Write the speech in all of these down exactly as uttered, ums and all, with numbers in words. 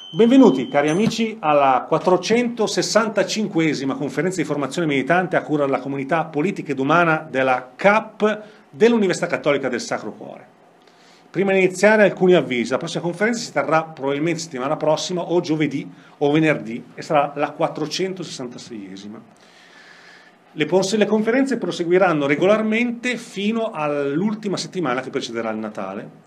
Benvenuti cari amici alla quattrocentosessantacinquesima conferenza di formazione militante a cura della comunità politica ed umana della C A P dell'Università Cattolica del Sacro Cuore. Prima di iniziare alcuni avvisi: la prossima conferenza si terrà probabilmente settimana prossima o giovedì o venerdì e sarà la quattrocentosessantaseiesima. Le, le conferenze proseguiranno regolarmente fino all'ultima settimana che precederà il Natale.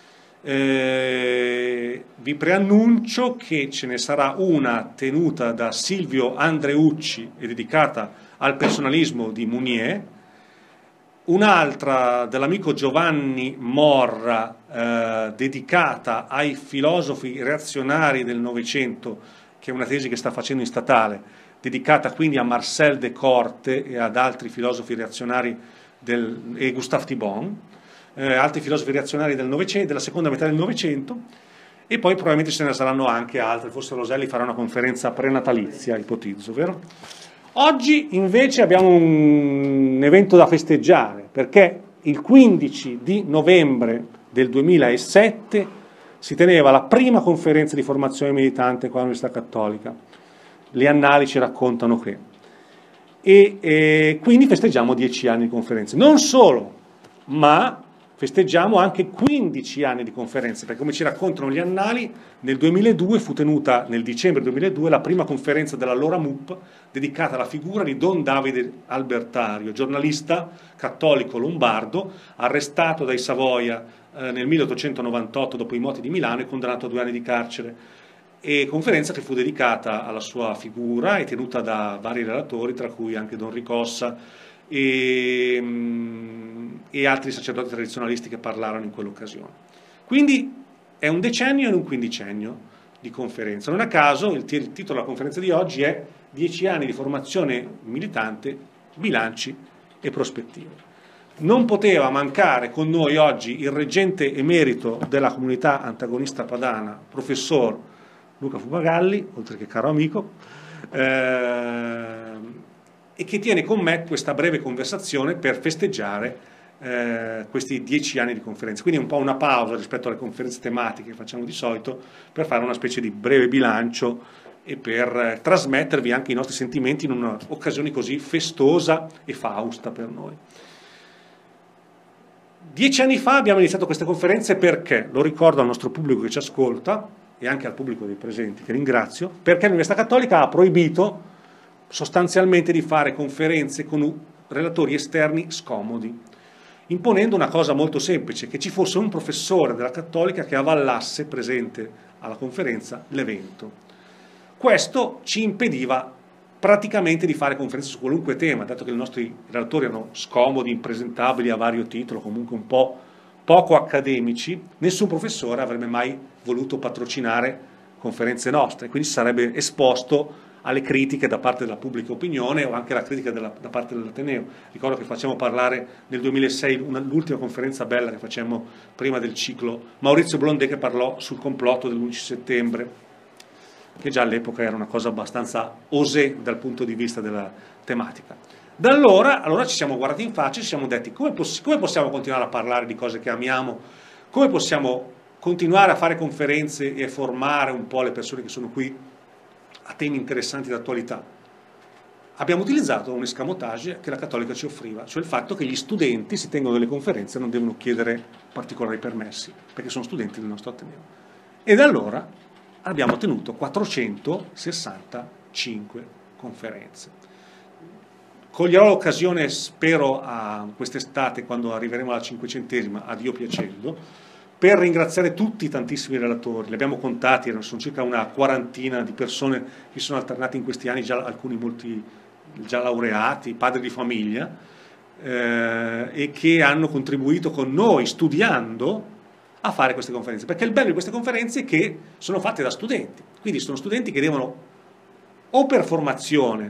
Eh, vi preannuncio che ce ne sarà una tenuta da Silvio Andreucci e dedicata al personalismo di Mounier, un'altra dell'amico Giovanni Morra eh, dedicata ai filosofi reazionari del Novecento, che è una tesi che sta facendo in statale, dedicata quindi a Marcel Descortes e ad altri filosofi reazionari del, e Gustave Thibon. Eh, altri filosofi reazionari del Novecento, della seconda metà del Novecento, e poi probabilmente ce ne saranno anche altri, forse Roselli farà una conferenza prenatalizia, ipotizzo, vero? Oggi invece abbiamo un evento da festeggiare, perché il quindici di novembre del duemilasette si teneva la prima conferenza di formazione militante qua all'Università Cattolica. Le annali ci raccontano che. E eh, quindi festeggiamo dieci anni di conferenze. Non solo, ma festeggiamo anche quindici anni di conferenze, perché come ci raccontano gli annali, nel duemiladue fu tenuta, nel dicembre duemiladue, la prima conferenza dell'allora M U P dedicata alla figura di Don Davide Albertario, giornalista cattolico lombardo, arrestato dai Savoia eh, nel milleottocentonovantotto dopo i moti di Milano e condannato a due anni di carcere. E conferenza che fu dedicata alla sua figura e tenuta da vari relatori, tra cui anche Don Ricossa e, e altri sacerdoti tradizionalisti che parlarono in quell'occasione. Quindi è un decennio e un quindicennio di conferenza. Non a caso il, il titolo della conferenza di oggi è dieci anni di formazione militante, bilanci e prospettive. Non poteva mancare con noi oggi il reggente emerito della comunità antagonista padana, professor Luca Fumagalli, oltre che caro amico, eh, e che tiene con me questa breve conversazione per festeggiare eh, questi dieci anni di conferenze. Quindi è un po' una pausa rispetto alle conferenze tematiche che facciamo di solito, per fare una specie di breve bilancio e per eh, trasmettervi anche i nostri sentimenti in un'occasione così festosa e fausta per noi. Dieci anni fa abbiamo iniziato queste conferenze perché, lo ricordo al nostro pubblico che ci ascolta e anche al pubblico dei presenti, che ringrazio, perché l'Università Cattolica ha proibito sostanzialmente di fare conferenze con relatori esterni scomodi, imponendo una cosa molto semplice, che ci fosse un professore della Cattolica che avallasse, presente alla conferenza, l'evento. Questo ci impediva praticamente di fare conferenze su qualunque tema, dato che i nostri relatori erano scomodi, impresentabili a vario titolo, comunque un po' poco accademici. Nessun professore avrebbe mai voluto patrocinare conferenze nostre, quindi si sarebbe esposto alle critiche da parte della pubblica opinione o anche alla critica della, da parte dell'Ateneo. Ricordo che facciamo parlare nel duemilasei, l'ultima conferenza bella che facciamo prima del ciclo, Maurizio Blondé, che parlò sul complotto dell'undici settembre, che già all'epoca era una cosa abbastanza osé dal punto di vista della tematica. Da allora, allora ci siamo guardati in faccia e ci siamo detti come, poss come possiamo continuare a parlare di cose che amiamo, come possiamo continuare a fare conferenze e formare un po' le persone che sono qui a temi interessanti d'attualità. Abbiamo utilizzato un escamotage che la Cattolica ci offriva, cioè il fatto che gli studenti si tengono delle conferenze e non devono chiedere particolari permessi, perché sono studenti del nostro Ateneo. E da allora abbiamo tenuto quattrocentosessantacinque conferenze. Coglierò l'occasione, spero, a quest'estate, quando arriveremo alla cinquecentesima, a Dio piacendo, per ringraziare tutti i tantissimi relatori. Li abbiamo contati, sono circa una quarantina di persone che sono alternate in questi anni, già alcuni molti già laureati, padri di famiglia, eh, e che hanno contribuito con noi, studiando, a fare queste conferenze. Perché il bello di queste conferenze è che sono fatte da studenti, quindi sono studenti che devono, o per formazione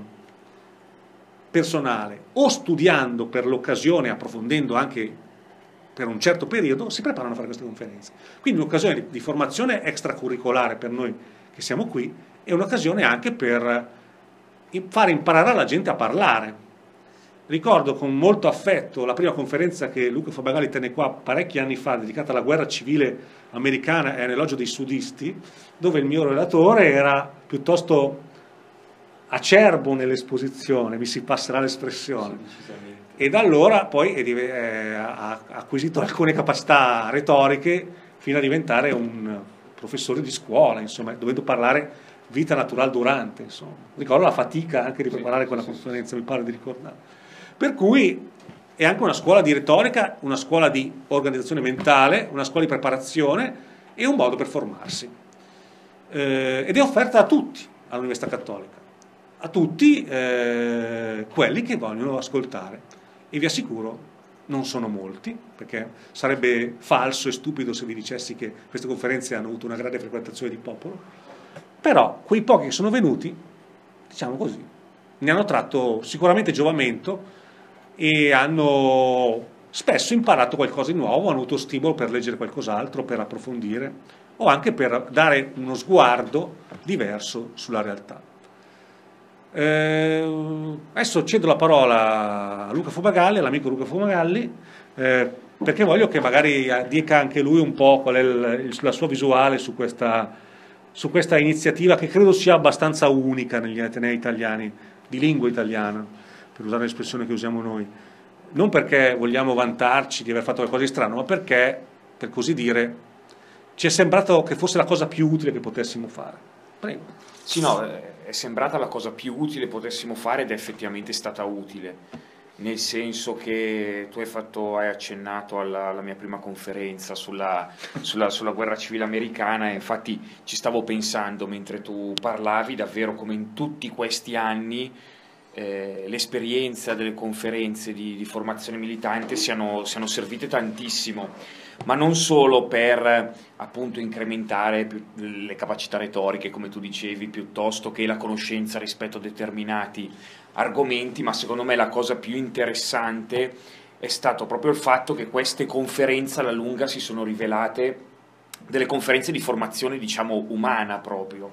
personale, o studiando per l'occasione, approfondendo anche per un certo periodo, si preparano a fare queste conferenze. Quindi un'occasione di formazione extracurricolare per noi che siamo qui, e un'occasione anche per fare imparare alla gente a parlare. ricordo con molto affetto la prima conferenza che Luca Fabagali tenne qua parecchi anni fa, dedicata alla guerra civile americana e all'elogio dei sudisti, dove il mio relatore era piuttosto acerbo nell'esposizione, mi si passerà l'espressione, e da allora poi eh, ha acquisito alcune capacità retoriche fino a diventare un professore di scuola, insomma, dovendo parlare vita naturale durante, insomma. Ricordo la fatica anche di preparare quella conferenza, mi pare di ricordare. Per cui è anche una scuola di retorica, una scuola di organizzazione mentale, una scuola di preparazione e un modo per formarsi. Eh, ed è offerta a tutti all'Università Cattolica, a tutti eh, quelli che vogliono ascoltare. E vi assicuro, non sono molti, perché sarebbe falso e stupido se vi dicessi che queste conferenze hanno avuto una grande frequentazione di popolo, però quei pochi che sono venuti, diciamo così, ne hanno tratto sicuramente giovamento e hanno spesso imparato qualcosa di nuovo, hanno avuto stimolo per leggere qualcos'altro, per approfondire o anche per dare uno sguardo diverso sulla realtà. Eh, adesso cedo la parola a Luca Fumagalli, all'amico Luca Fumagalli, eh, perché voglio che magari dica anche lui un po' qual è il, la sua visuale su questa, su questa iniziativa che credo sia abbastanza unica negli atenei italiani, di lingua italiana, per usare l'espressione che usiamo noi. Non perché vogliamo vantarci di aver fatto qualcosa di strano, ma perché, per così dire, ci è sembrato che fosse la cosa più utile che potessimo fare. Prego. Sì, no, è sembrata la cosa più utile che potessimo fare ed è effettivamente stata utile, nel senso che tu hai, fatto, hai accennato alla, alla mia prima conferenza sulla, sulla, sulla guerra civile americana e infatti ci stavo pensando mentre tu parlavi davvero come in tutti questi anni eh, l'esperienza delle conferenze di, di formazione militante siano, siano servite tantissimo. Ma non solo per appunto incrementare le capacità retoriche, come tu dicevi, piuttosto che la conoscenza rispetto a determinati argomenti, ma secondo me la cosa più interessante è stato proprio il fatto che queste conferenze alla lunga si sono rivelate delle conferenze di formazione, diciamo, umana proprio.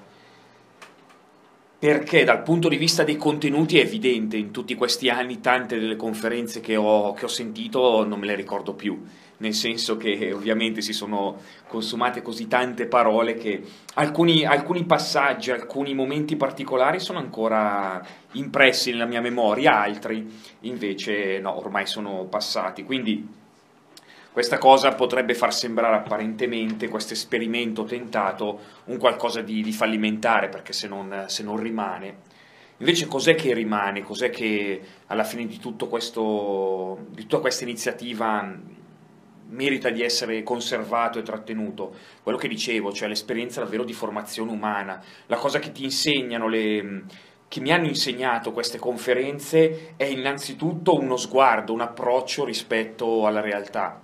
Perché dal punto di vista dei contenuti è evidente, in tutti questi anni tante delle conferenze che ho, che ho sentito non me le ricordo più, nel senso che ovviamente si sono consumate così tante parole che alcuni, alcuni passaggi, alcuni momenti particolari sono ancora impressi nella mia memoria, altri invece no, ormai sono passati. Quindi questa cosa potrebbe far sembrare apparentemente questo esperimento tentato un qualcosa di, di fallimentare, perché se non, se non rimane. Invece cos'è che rimane? Cos'è che alla fine di, tutto questo, di tutta questa iniziativa merita di essere conservato e trattenuto? Quello che dicevo, cioè l'esperienza davvero di formazione umana. La cosa che ti insegnano, le, che mi hanno insegnato queste conferenze è innanzitutto uno sguardo, un approccio rispetto alla realtà.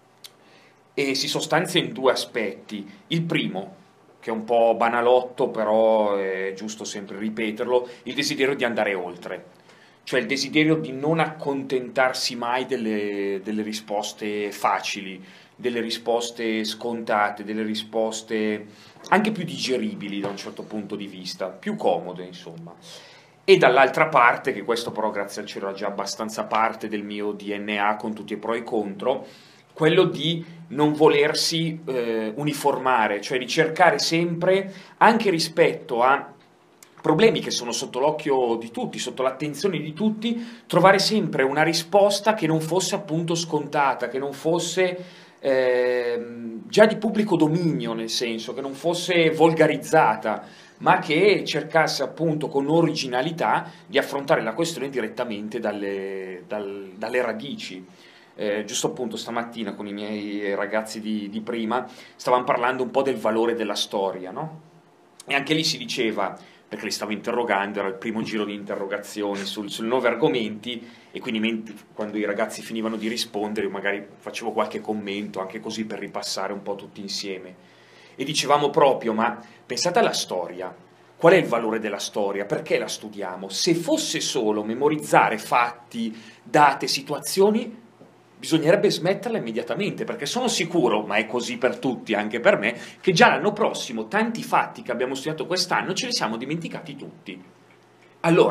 E si sostanzia in due aspetti. Il primo, che è un po' banalotto, però è giusto sempre ripeterlo, il desiderio di andare oltre, cioè il desiderio di non accontentarsi mai delle, delle risposte facili, delle risposte scontate, delle risposte anche più digeribili da un certo punto di vista, più comode insomma. E dall'altra parte, che questo però grazie al cielo era già abbastanza parte del mio D N A con tutti i pro e i contro, quello di non volersi eh, uniformare, cioè di cercare sempre, anche rispetto a problemi che sono sotto l'occhio di tutti, sotto l'attenzione di tutti, trovare sempre una risposta che non fosse appunto scontata, che non fosse eh, già di pubblico dominio, nel senso, che non fosse volgarizzata, ma che cercasse appunto con originalità di affrontare la questione direttamente dalle, dal, dalle radici. Eh, giusto appunto stamattina con i miei ragazzi di, di prima stavamo parlando un po' del valore della storia, no? E anche lì si diceva, perché li stavo interrogando, era il primo giro di interrogazioni sul, sul nuovi argomenti e quindi mentre, quando i ragazzi finivano di rispondere io magari facevo qualche commento anche così per ripassare un po' tutti insieme e dicevamo proprio, ma pensate alla storia, qual è il valore della storia, perché la studiamo? Se fosse solo memorizzare fatti, date, situazioni, bisognerebbe smetterla immediatamente, perché sono sicuro, ma è così per tutti, anche per me, che già l'anno prossimo tanti fatti che abbiamo studiato quest'anno ce li siamo dimenticati tutti. Allora,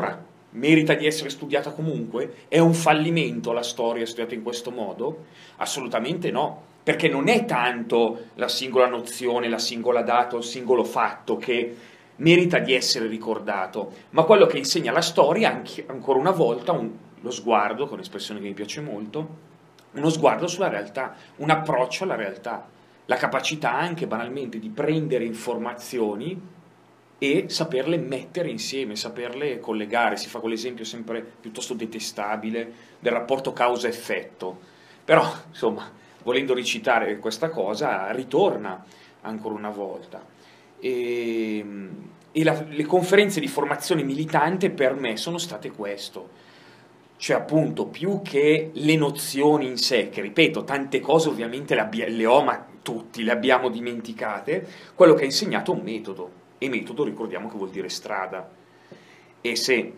merita di essere studiata comunque? È un fallimento la storia studiata in questo modo? Assolutamente no, perché non è tanto la singola nozione, la singola data o il singolo fatto che merita di essere ricordato, ma quello che insegna la storia, anche, ancora una volta, un, lo sguardo, con un'espressione che mi piace molto, uno sguardo sulla realtà, un approccio alla realtà, la capacità anche banalmente di prendere informazioni e saperle mettere insieme, saperle collegare. Si fa quell'esempio sempre piuttosto detestabile del rapporto causa-effetto, però insomma, volendo recitare questa cosa, ritorna ancora una volta. E, e la, le conferenze di formazione militante per me sono state questo, cioè appunto più che le nozioni in sé, che ripeto, tante cose ovviamente le, le ho, ma tutti le abbiamo dimenticate, quello che ha insegnato è un metodo. E metodo, ricordiamo che vuol dire strada. E se,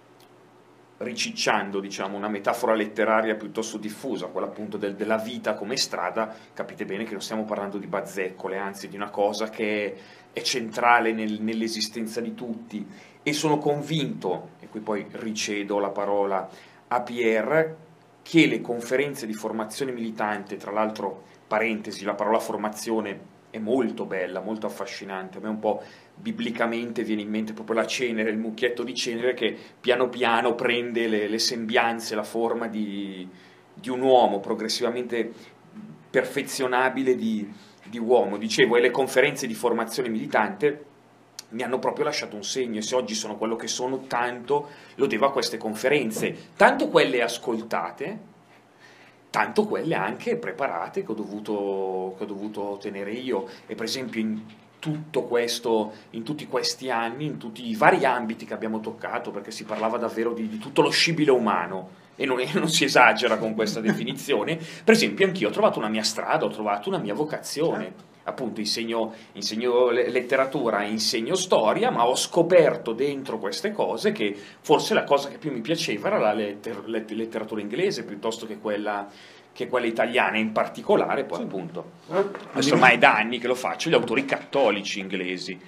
ricicciando, diciamo, una metafora letteraria piuttosto diffusa, quella appunto del, della vita come strada, capite bene che non stiamo parlando di bazzecole, anzi di una cosa che è centrale nel, nell'esistenza di tutti. E sono convinto, e qui poi ricedo la parola a Pierre, che le conferenze di formazione militante, tra l'altro, parentesi, la parola formazione è molto bella, molto affascinante, a me un po' biblicamente viene in mente proprio la cenere, il mucchietto di cenere che piano piano prende le, le sembianze, la forma di, di un uomo progressivamente perfezionabile di, di uomo. Dicevo, e le conferenze di formazione militante mi hanno proprio lasciato un segno, e se oggi sono quello che sono, tanto lo devo a queste conferenze, tanto quelle ascoltate, tanto quelle anche preparate che ho dovuto, che ho dovuto tenere io. E per esempio in tutto questo, in tutti questi anni, in tutti i vari ambiti che abbiamo toccato, perché si parlava davvero di, di tutto lo scibile umano, e non, e non si esagera con questa definizione, per esempio anch'io ho trovato una mia strada, ho trovato una mia vocazione. Appunto insegno, insegno letteratura, insegno storia, ma ho scoperto dentro queste cose che forse la cosa che più mi piaceva era la letter, letteratura inglese piuttosto che quella, che quella italiana, in particolare poi appunto, questo ormai è da anni che lo faccio, gli autori cattolici inglesi.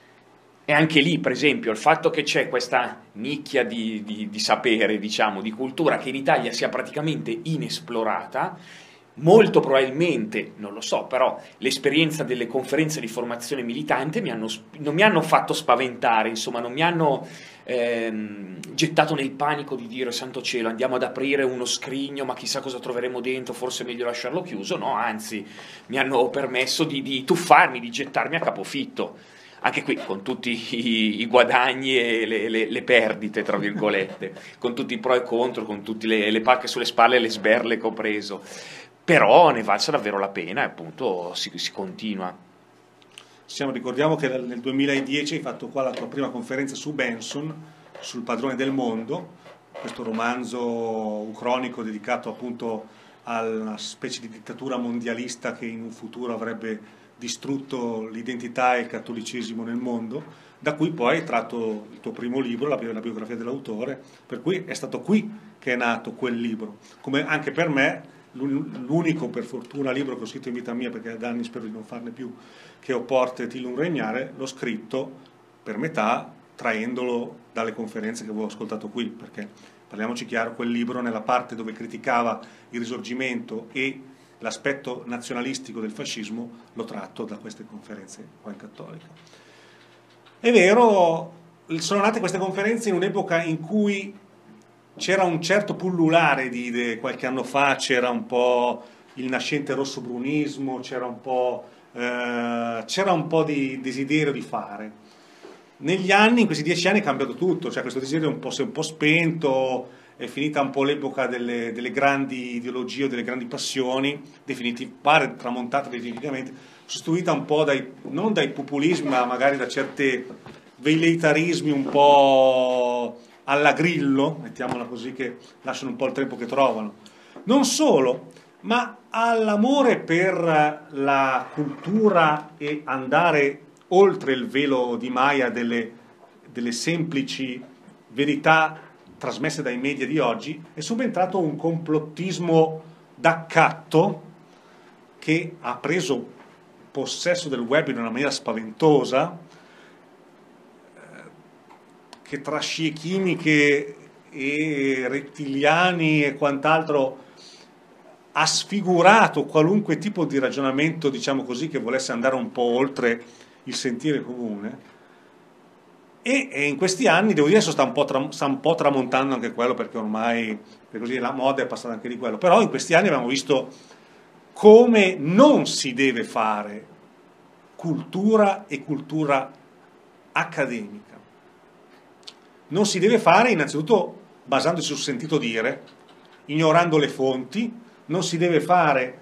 E anche lì, per esempio, il fatto che c'è questa nicchia di, di, di sapere, diciamo, di cultura che in Italia sia praticamente inesplorata, molto probabilmente, non lo so, però l'esperienza delle conferenze di formazione militante mi hanno, non mi hanno fatto spaventare, insomma, non mi hanno ehm, gettato nel panico di dire santo cielo, andiamo ad aprire uno scrigno, ma chissà cosa troveremo dentro, forse è meglio lasciarlo chiuso. No, anzi, mi hanno permesso di, di tuffarmi, di gettarmi a capofitto. Anche qui con tutti i, i guadagni e le, le, le perdite, tra virgolette, con tutti i pro e contro, con tutte le, le pacche sulle spalle e le sberle che ho preso. Però ne valsa davvero la pena e appunto si, si continua. Siamo, ricordiamo che nel duemiladieci hai fatto qua la tua prima conferenza su Benson, sul Padrone del Mondo, questo romanzo ucronico dedicato appunto a una specie di dittatura mondialista che in un futuro avrebbe distrutto l'identità e il cattolicesimo nel mondo, da cui poi hai tratto il tuo primo libro, la, la biografia dell'autore, per cui è stato qui che è nato quel libro, come anche per me l'unico, per fortuna, libro che ho scritto in vita mia, perché da anni spero di non farne più, che ho Porte Tillum Regnare, l'ho scritto per metà traendolo dalle conferenze che avevo ascoltato qui, perché parliamoci chiaro, quel libro nella parte dove criticava il Risorgimento e l'aspetto nazionalistico del fascismo l'ho tratto da queste conferenze qua in Cattolica. È vero, sono nate queste conferenze in un'epoca in cui c'era un certo pullulare di idee, qualche anno fa c'era un po' il nascente rossobrunismo, c'era un po', eh, c'era un po' di desiderio di fare. Negli anni, in questi dieci anni è cambiato tutto, cioè questo desiderio un po', si è un po' spento, è finita un po' l'epoca delle, delle grandi ideologie o delle grandi passioni, definitiv- pare tramontata definitivamente, sostituita un po' dai, non dai populismi, ma magari da certi veleitarismi un po' alla Grillo, mettiamola così, che lasciano un po' il tempo che trovano. Non solo, ma all'amore per la cultura e andare oltre il velo di Maya delle, delle semplici verità trasmesse dai media di oggi, è subentrato un complottismo d'accatto che ha preso possesso del web in una maniera spaventosa, che tra scie chimiche e rettiliani e quant'altro ha sfigurato qualunque tipo di ragionamento, diciamo così, che volesse andare un po' oltre il sentire comune, e, e in questi anni, devo dire, sta un po', tra, sta un po' tramontando anche quello, perché ormai per così, la moda è passata anche di quello, però in questi anni abbiamo visto come non si deve fare cultura e cultura accademica. Non si deve fare innanzitutto basandosi sul sentito dire, ignorando le fonti, non si deve fare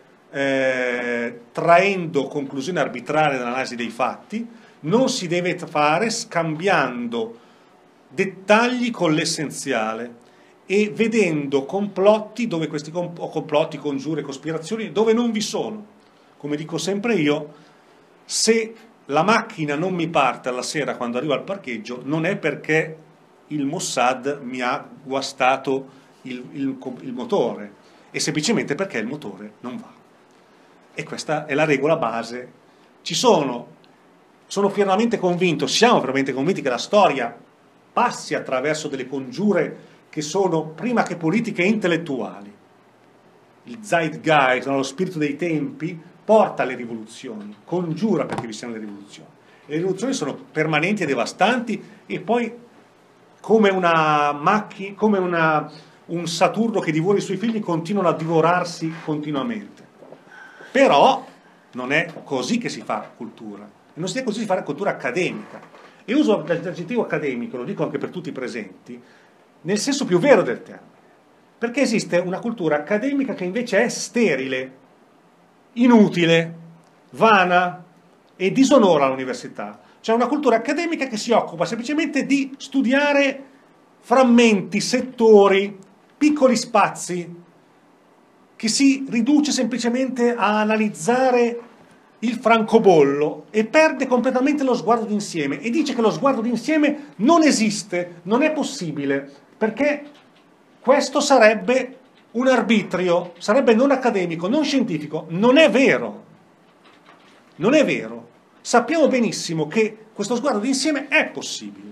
eh, traendo conclusioni arbitrarie dall'analisi dei fatti, non si deve fare scambiando dettagli con l'essenziale e vedendo complotti dove questi complotti, congiure, cospirazioni dove non vi sono. Come dico sempre io, se la macchina non mi parte alla sera quando arrivo al parcheggio non è perché il Mossad mi ha guastato il, il, il motore, è semplicemente perché il motore non va. E questa è la regola base. Ci sono, sono pienamente convinto, siamo pienamente convinti che la storia passi attraverso delle congiure che sono prima che politiche intellettuali. Il Zeitgeist, lo spirito dei tempi, porta alle rivoluzioni, congiura perché vi siano le rivoluzioni. Le rivoluzioni sono permanenti e devastanti e poi come una macchina, come una, un Saturno che divora i suoi figli, continuano a divorarsi continuamente. Però non è così che si fa cultura, e non si è così si fa cultura accademica. E uso l'aggettivo accademico, lo dico anche per tutti i presenti, nel senso più vero del termine, perché esiste una cultura accademica che invece è sterile, inutile, vana e disonora l'università. C'è una cultura accademica che si occupa semplicemente di studiare frammenti, settori, piccoli spazi, che si riduce semplicemente a analizzare il francobollo e perde completamente lo sguardo d'insieme e dice che lo sguardo d'insieme non esiste, non è possibile, perché questo sarebbe un arbitrio, sarebbe non accademico, non scientifico. Non è vero, non è vero. Sappiamo benissimo che questo sguardo d'insieme è possibile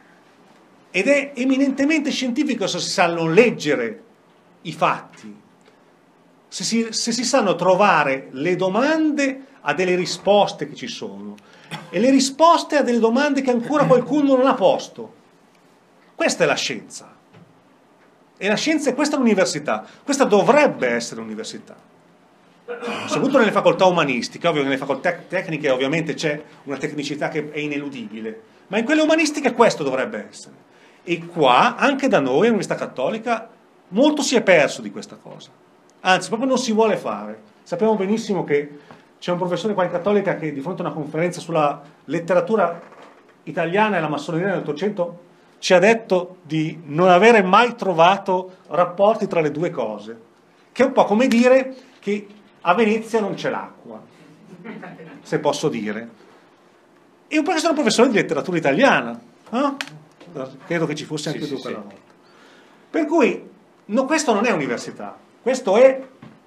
ed è eminentemente scientifico se si sanno leggere i fatti, se si, se si sanno trovare le domande a delle risposte che ci sono e le risposte a delle domande che ancora qualcuno non ha posto. Questa è la scienza. E la scienza è questa l'università. Questa dovrebbe essere l'università. Soprattutto nelle facoltà umanistiche, ovvio, nelle facoltà tecniche ovviamente c'è una tecnicità che è ineludibile, ma in quelle umanistiche questo dovrebbe essere. E qua, anche da noi, all'Università Cattolica, molto si è perso di questa cosa. Anzi, proprio non si vuole fare. Sappiamo benissimo che c'è un professore qua in Cattolica che di fronte a una conferenza sulla letteratura italiana e la massoneria nell'Ottocento ci ha detto di non avere mai trovato rapporti tra le due cose, che è un po' come dire che a Venezia non c'è l'acqua, se posso dire. E un professore, un professore di letteratura italiana, eh? Credo che ci fosse anche sì, tu sì, quella sì. volta. Per cui no, questo non è università, questo è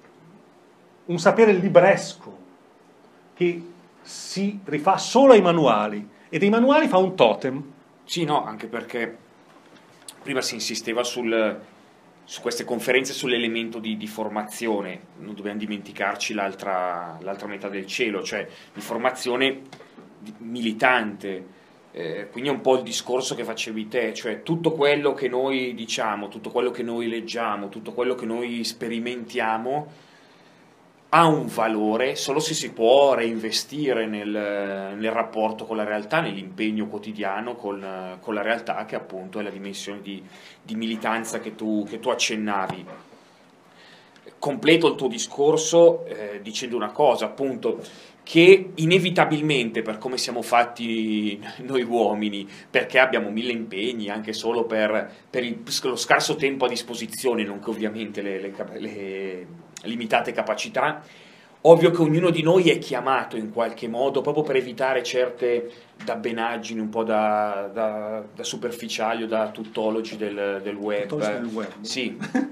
un sapere libresco che si rifà solo ai manuali e dei manuali fa un totem. Sì, no, anche perché prima si insisteva sul, su queste conferenze sull'elemento di, di formazione, non dobbiamo dimenticarci l'altra l'altra metà del cielo, cioè di formazione di- militante. Eh, quindi è un po' il discorso che facevi te, cioè tutto quello che noi diciamo, tutto quello che noi leggiamo, tutto quello che noi sperimentiamo ha un valore solo se si può reinvestire nel, nel rapporto con la realtà, nell'impegno quotidiano con, con la realtà, che appunto è la dimensione di, di militanza che tu, che tu accennavi. Completo il tuo discorso eh, dicendo una cosa, appunto, che inevitabilmente, per come siamo fatti noi uomini, perché abbiamo mille impegni, anche solo per, per il, lo scarso tempo a disposizione, nonché ovviamente le, le, le limitate capacità, ovvio che ognuno di noi è chiamato in qualche modo, proprio per evitare certe dabbenaggini un po' da, da, da superficiali o da tuttologi del, del web. Tuttologi del web. Sì.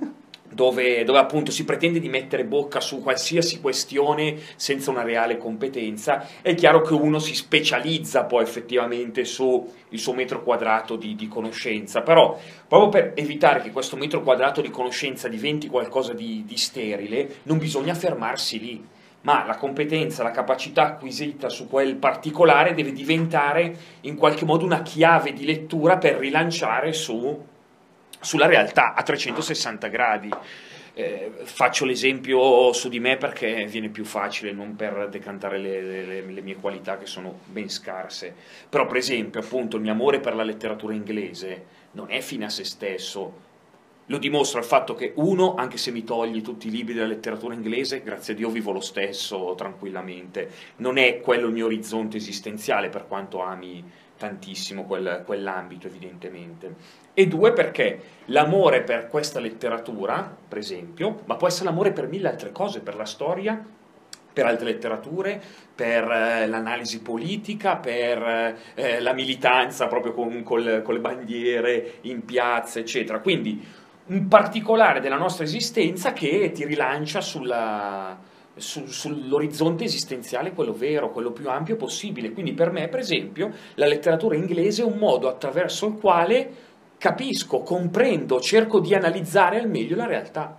Dove, dove appunto si pretende di mettere bocca su qualsiasi questione senza una reale competenza. È chiaro che uno si specializza poi effettivamente sul suo metro quadrato di, di conoscenza, però proprio per evitare che questo metro quadrato di conoscenza diventi qualcosa di, di sterile, non bisogna fermarsi lì, ma la competenza, la capacità acquisita su quel particolare deve diventare in qualche modo una chiave di lettura per rilanciare su sulla realtà a trecentosessanta gradi. Eh, faccio l'esempio su di me perché viene più facile, non per decantare le, le, le mie qualità che sono ben scarse, però per esempio appunto il mio amore per la letteratura inglese non è fine a se stesso, lo dimostra il fatto che uno, anche se mi togli tutti i libri della letteratura inglese, grazie a Dio vivo lo stesso tranquillamente, non è quello il mio orizzonte esistenziale per quanto ami tantissimo quel, quell'ambito evidentemente. E due, perché l'amore per questa letteratura, per esempio, ma può essere l'amore per mille altre cose, per la storia, per altre letterature, per eh, l'analisi politica, per eh, la militanza proprio con, col, con le bandiere in piazza, eccetera. Quindi un particolare della nostra esistenza che ti rilancia sulla, su, sull'orizzonte esistenziale, quello vero, quello più ampio possibile. Quindi per me, per esempio, la letteratura inglese è un modo attraverso il quale capisco, comprendo, cerco di analizzare al meglio la realtà.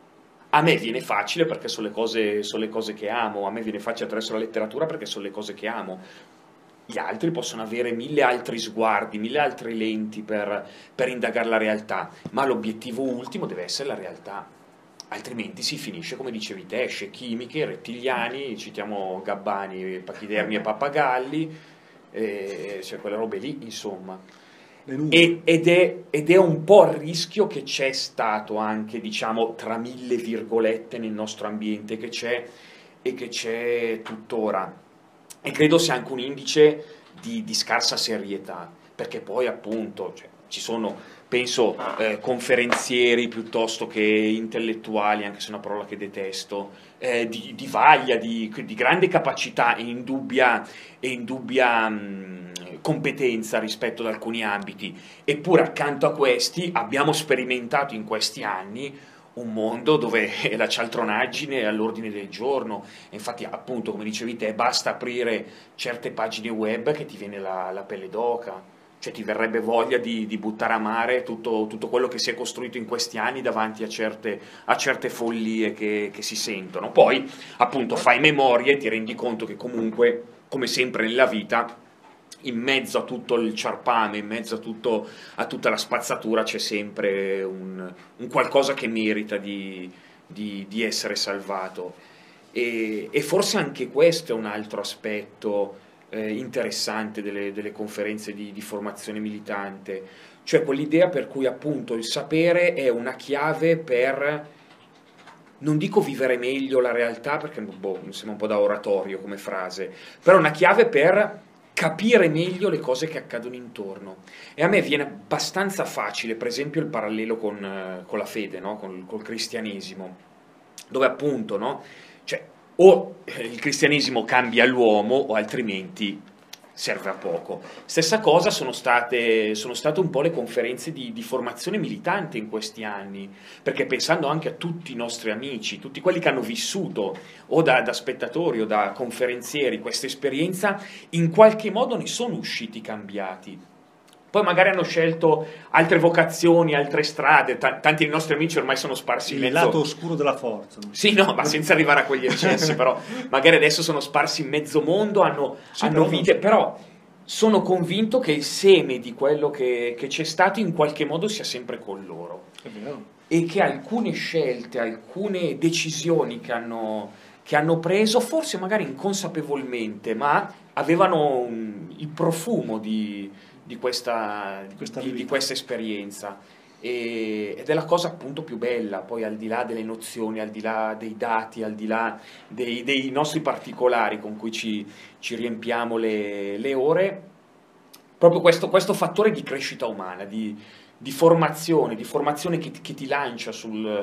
A me viene facile perché sono le cose, sono le cose che amo, a me viene facile attraverso la letteratura perché sono le cose che amo. Gli altri possono avere mille altri sguardi, mille altre lenti per, per indagare la realtà, ma l'obiettivo ultimo deve essere la realtà, altrimenti si finisce, come dicevi te, chimiche, rettiliani, citiamo Gabbani, pachidermi e pappagalli, eh, cioè quelle robe lì, insomma. E, ed, è, ed è un po' il rischio che c'è stato anche, diciamo, tra mille virgolette nel nostro ambiente, che c'è e che c'è tuttora. E credo sia anche un indice di, di scarsa serietà, perché poi appunto cioè, ci sono, penso, eh, conferenzieri piuttosto che intellettuali, anche se è una parola che detesto, eh, di, di vaglia, di, di grande capacità e indubbia, e indubbia mh, competenza rispetto ad alcuni ambiti, eppure accanto a questi abbiamo sperimentato in questi anni un mondo dove la cialtronaggine è all'ordine del giorno. Infatti appunto, come dicevi te, basta aprire certe pagine web che ti viene la, la pelle d'oca, cioè ti verrebbe voglia di, di buttare a mare tutto, tutto quello che si è costruito in questi anni davanti a certe, a certe follie che, che si sentono. Poi appunto fai memoria e ti rendi conto che comunque, come sempre nella vita, in mezzo a tutto il ciarpame, in mezzo a, tutto, a tutta la spazzatura c'è sempre un, un qualcosa che merita di, di, di essere salvato. E, e forse anche questo è un altro aspetto eh, interessante delle, delle conferenze di, di formazione militante, cioè quell'idea per cui appunto il sapere è una chiave per, non dico vivere meglio la realtà, perché boh, mi sembra un po' da oratorio come frase, però una chiave per capire meglio le cose che accadono intorno. E a me viene abbastanza facile, per esempio, il parallelo con, eh, con la fede, no? Con, col cristianesimo, dove appunto, no? Cioè, o il cristianesimo cambia l'uomo o altrimenti serve a poco. Stessa cosa sono state, sono state un po' le conferenze di, di formazione militante in questi anni, perché pensando anche a tutti i nostri amici, tutti quelli che hanno vissuto o da, da spettatori o da conferenzieri questa esperienza, in qualche modo ne sono usciti cambiati. Poi magari hanno scelto altre vocazioni, altre strade, T- tanti dei nostri amici ormai sono sparsi in mezzo... Il lato oscuro della forza. Sì, no, ma senza arrivare a quegli eccessi, però magari adesso sono sparsi in mezzo mondo, hanno, sì, hanno però vite, no. Però sono convinto che il seme di quello che, che c'è stato in qualche modo sia sempre con loro. È vero. E che alcune scelte, alcune decisioni che hanno, che hanno preso, forse magari inconsapevolmente, ma avevano un, il profumo di... Di questa, questa, di, di questa esperienza e, ed è la cosa appunto più bella, poi al di là delle nozioni, al di là dei dati, al di là dei, dei nostri particolari con cui ci, ci riempiamo le, le ore, proprio questo, questo fattore di crescita umana, di, di formazione, di formazione che, che ti lancia sul,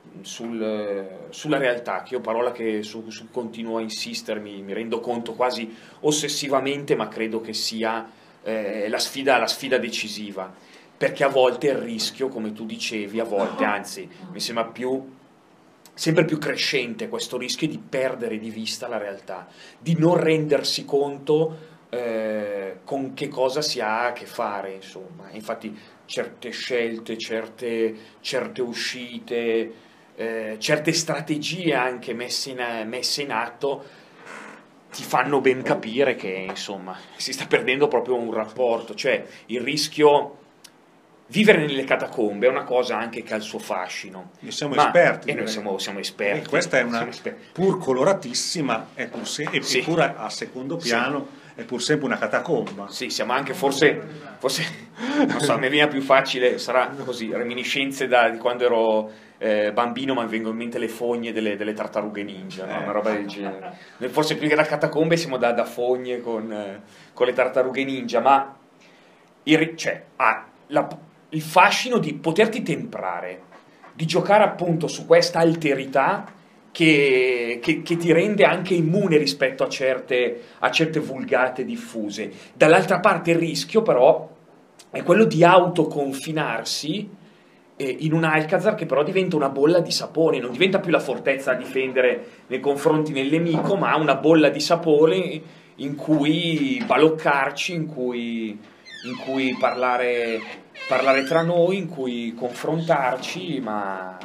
sul, sulla realtà, che io parola che su, su continuo a insistermi, mi rendo conto quasi ossessivamente, ma credo che sia Eh, la, sfida, la sfida decisiva, perché a volte il rischio, come tu dicevi, a volte, anzi, mi sembra più, sempre più crescente questo rischio di perdere di vista la realtà, di non rendersi conto eh, con che cosa si ha a che fare, insomma. Infatti certe scelte, certe, certe uscite, eh, certe strategie anche messe in, messe in atto ti fanno ben capire che, insomma, si sta perdendo proprio un rapporto, cioè il rischio. Vivere nelle catacombe è una cosa anche che ha il suo fascino. Noi siamo ma, esperti. E noi siamo, siamo esperti. E questa è una pur coloratissima, è pur se, e sì. pur a secondo piano, sì. È pur sempre una catacomba. Sì, siamo anche forse, forse non so, mi viene più facile, sarà così, reminiscenze da, di quando ero eh, bambino, ma mi vengono in mente le fogne delle, delle tartarughe ninja, no? Una roba del genere. Forse più che da catacombe siamo da, da fogne con, eh, con le tartarughe ninja, ma il, cioè, ah, la il fascino di poterti temprare, di giocare appunto su questa alterità che, che, che ti rende anche immune rispetto a certe, a certe vulgate diffuse. Dall'altra parte il rischio però è quello di autoconfinarsi eh, in un Alcazar che però diventa una bolla di sapone, non diventa più la fortezza a difendere nei confronti del nemico, ma una bolla di sapone in cui baloccarci, in cui, in cui parlare... parlare tra noi, in cui confrontarci, ma,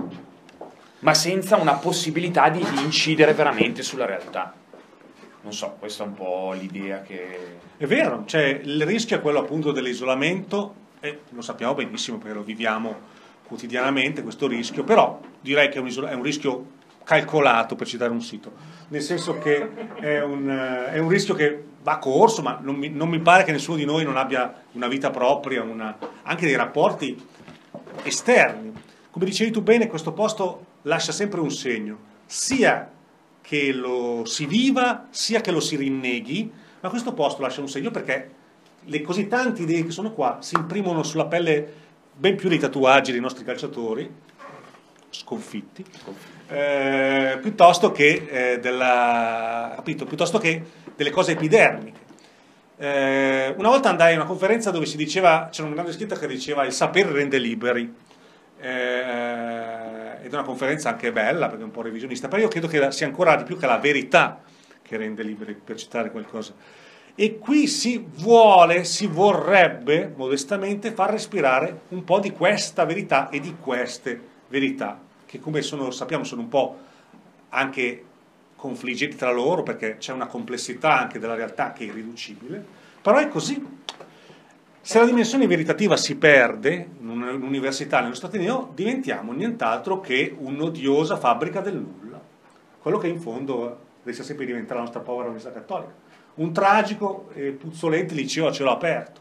ma senza una possibilità di, di incidere veramente sulla realtà. Non so, questa è un po' l'idea che... È vero, cioè il rischio è quello appunto dell'isolamento, e lo sappiamo benissimo perché lo viviamo quotidianamente questo rischio, però direi che è un, è un rischio calcolato, per citare un sito, nel senso che è un, è un rischio che va corso, ma non mi, non mi pare che nessuno di noi non abbia una vita propria, una, anche dei rapporti esterni. Come dicevi tu bene, questo posto lascia sempre un segno, sia che lo si viva, sia che lo si rinneghi, ma questo posto lascia un segno perché le così tante idee che sono qua si imprimono sulla pelle ben più dei tatuaggi dei nostri calciatori, sconfitti, eh, piuttosto che eh, della, capito, piuttosto che delle cose epidermiche. Eh, una volta andai a una conferenza dove si diceva, c'era una grande scritta che diceva il sapere rende liberi, eh, ed è una conferenza anche bella perché è un po' revisionista, però io credo che sia ancora di più che la verità che rende liberi, per citare qualcosa. E qui si vuole, si vorrebbe modestamente far respirare un po' di questa verità e di queste verità, che come sono, sappiamo sono un po' anche confliggenti tra loro perché c'è una complessità anche della realtà che è irriducibile, però è così. Se la dimensione veritativa si perde in un'università, nel nostro ateneo, diventiamo nient'altro che un'odiosa fabbrica del nulla, quello che in fondo rischia sempre di diventare la nostra povera Università Cattolica, un tragico e puzzolente liceo a cielo aperto,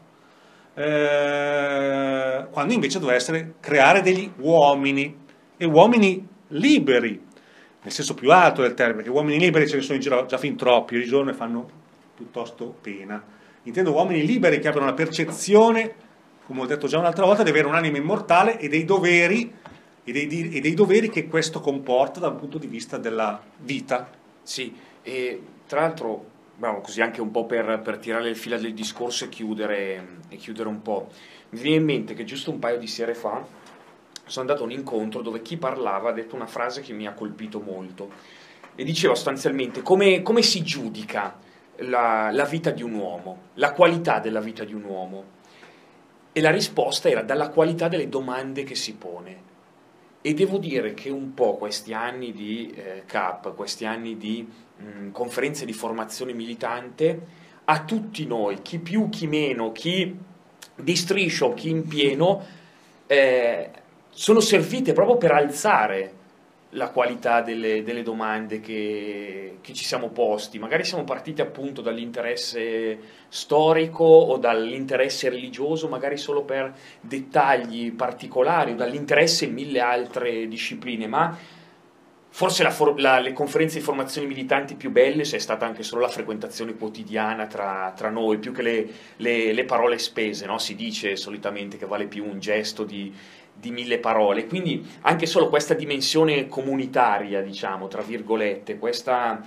eh, quando invece doveva essere creare degli uomini, e uomini liberi, nel senso più alto del termine, perché uomini liberi ce ne sono in giro già fin troppi, di giorno e fanno piuttosto pena. Intendo uomini liberi che abbiano la percezione, come ho detto già un'altra volta, di avere un'anima immortale e dei doveri, e dei, e dei doveri che questo comporta dal punto di vista della vita. Sì, e tra l'altro, bravo, così anche un po' per, per tirare il filo del discorso e chiudere, e chiudere un po', mi viene in mente che giusto un paio di sere fa sono andato a un incontro dove chi parlava ha detto una frase che mi ha colpito molto e diceva sostanzialmente come, come si giudica la, la vita di un uomo, la qualità della vita di un uomo, e la risposta era dalla qualità delle domande che si pone. E devo dire che un po' questi anni di eh, C A P, questi anni di mh, conferenze di formazione militante, a tutti noi, chi più chi meno, chi di striscio, chi in pieno, eh, sono servite proprio per alzare la qualità delle, delle domande che, che ci siamo posti. Magari siamo partiti appunto dall'interesse storico o dall'interesse religioso, magari solo per dettagli particolari, o dall'interesse in mille altre discipline, ma forse la for- la, le conferenze di formazione militanti più belle è stata anche solo la frequentazione quotidiana tra, tra noi, più che le, le, le parole spese, no? Si dice solitamente che vale più un gesto di di mille parole, quindi anche solo questa dimensione comunitaria, diciamo, tra virgolette, questa,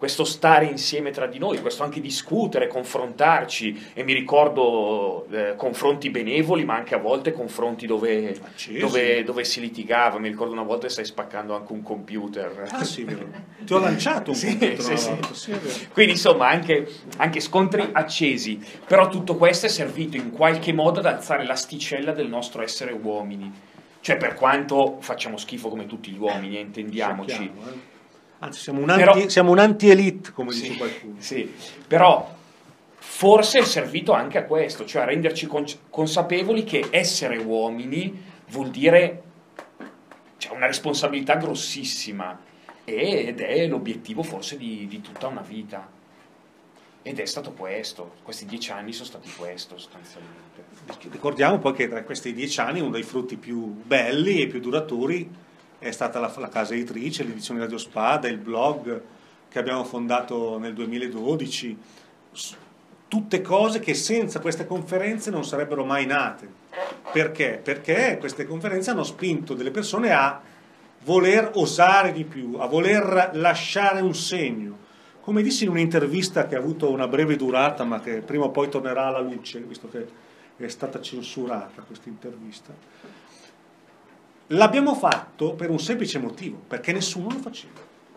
questo stare insieme tra di noi, questo anche discutere, confrontarci, e mi ricordo eh, confronti benevoli, ma anche a volte confronti dove, dove, dove si litigava. Mi ricordo una volta che stai spaccando anche un computer. Ah sì, vero. Ti ho lanciato un sì, computer sì, una sì. volta. Sì, è vero. Quindi insomma anche, anche scontri accesi, però tutto questo è servito in qualche modo ad alzare l'asticella del nostro essere uomini, cioè per quanto facciamo schifo come tutti gli uomini, intendiamoci. Sappiamo, eh. Anzi, siamo un anti, siamo un anti-elite, come sì, dice qualcuno. Sì, però forse è servito anche a questo, cioè a renderci consapevoli che essere uomini vuol dire, cioè, una responsabilità grossissima, ed è l'obiettivo forse di, di tutta una vita. Ed è stato questo, questi dieci anni sono stati questo sostanzialmente. Ricordiamo poi che tra questi dieci anni uno dei frutti più belli e più duraturi è stata la, la casa editrice, l'edizione Radio Spada, il blog che abbiamo fondato nel duemiladodici, tutte cose che senza queste conferenze non sarebbero mai nate. Perché? Perché queste conferenze hanno spinto delle persone a voler osare di più, a voler lasciare un segno. Come dissi in un'intervista che ha avuto una breve durata, ma che prima o poi tornerà alla luce, visto che è stata censurata questa intervista, l'abbiamo fatto per un semplice motivo, perché nessuno lo faceva.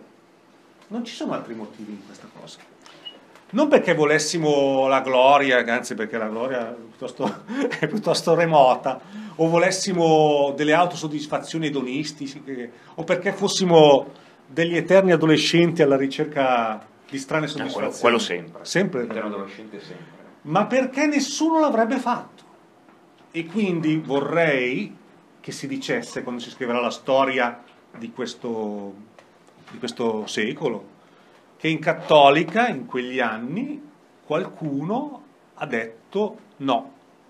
Non ci sono altri motivi in questa cosa. Non perché volessimo la gloria, anzi perché la gloria è piuttosto, è piuttosto remota, o volessimo delle autosoddisfazioni edonistiche, o perché fossimo degli eterni adolescenti alla ricerca di strane soddisfazioni. Eh, quello, quello sempre. Sempre. L'eterno adolescente sempre. Ma perché nessuno l'avrebbe fatto. E quindi vorrei che si dicesse, quando si scriverà la storia di questo, di questo secolo, che in Cattolica, in quegli anni, qualcuno ha detto no.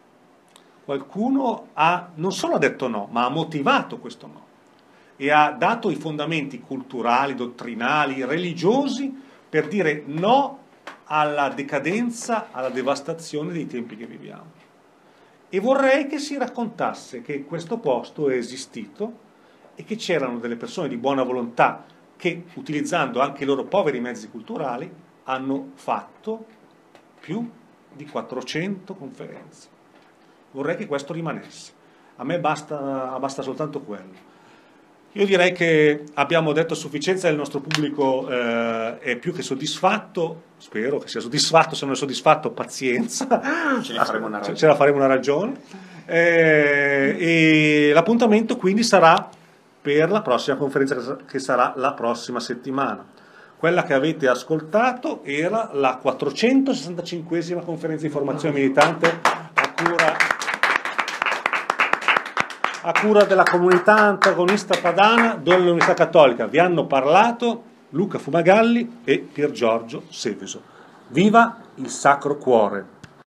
Qualcuno ha, non solo ha detto no, ma ha motivato questo no. E ha dato i fondamenti culturali, dottrinali, religiosi, per dire no alla decadenza, alla devastazione dei tempi che viviamo. E vorrei che si raccontasse che questo posto è esistito e che c'erano delle persone di buona volontà che, utilizzando anche i loro poveri mezzi culturali, hanno fatto più di quattrocento conferenze. Vorrei che questo rimanesse. A me basta, basta soltanto quello. Io direi che abbiamo detto a sufficienza, il nostro pubblico eh, è più che soddisfatto, spero che sia soddisfatto, se non è soddisfatto pazienza, ce ne faremo una ragione. Ce la faremo una ragione. Eh, e l'appuntamento quindi sarà per la prossima conferenza, che sarà la prossima settimana. Quella che avete ascoltato era la quattrocentosessantacinquesima conferenza di formazione militante a cura... a cura della comunità antagonista padana dell'Università Cattolica. Vi hanno parlato Luca Fumagalli e Pier Giorgio Seveso. Viva il Sacro Cuore!